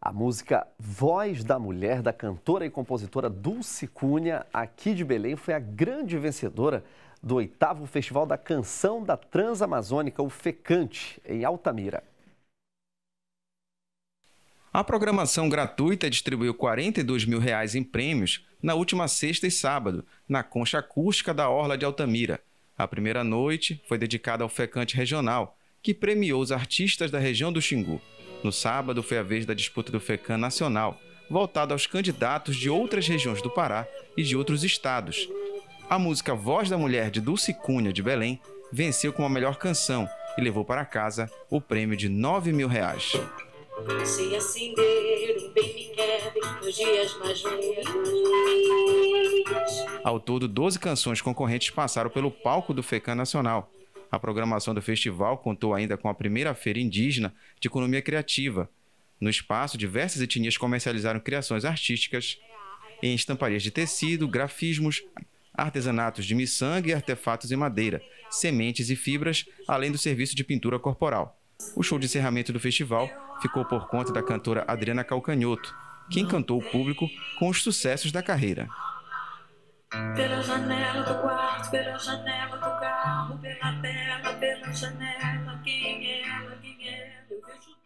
A música Voz da Mulher, da cantora e compositora Dulce Cunha, aqui de Belém, foi a grande vencedora do 8º Festival da Canção da Transamazônica, o FECANT, em Altamira. A programação gratuita distribuiu R$ 42 mil em prêmios na última sexta e sábado, na concha acústica da Orla de Altamira. A primeira noite foi dedicada ao FECANT regional, que premiou os artistas da região do Xingu. No sábado foi a vez da disputa do FECAN nacional, voltada aos candidatos de outras regiões do Pará e de outros estados. A música Voz da Mulher, de Dulce Cunha, de Belém, venceu como a melhor canção e levou para casa o prêmio de R$ 9 mil. Se acender um bem me quebre nos dias mais ruins. Ao todo, 12 canções concorrentes passaram pelo palco do FECAN Nacional. A programação do festival contou ainda com a primeira feira indígena de economia criativa. No espaço, diversas etnias comercializaram criações artísticas em estamparias de tecido, grafismos, artesanatos de miçanga e artefatos em madeira, sementes e fibras, além do serviço de pintura corporal. O show de encerramento do festival ficou por conta da cantora Adriana Calcanhoto, que encantou o público com os sucessos da carreira. Pela janela do quarto, pela janela do carro, pela tela, pela janela, quem é ela, eu vejo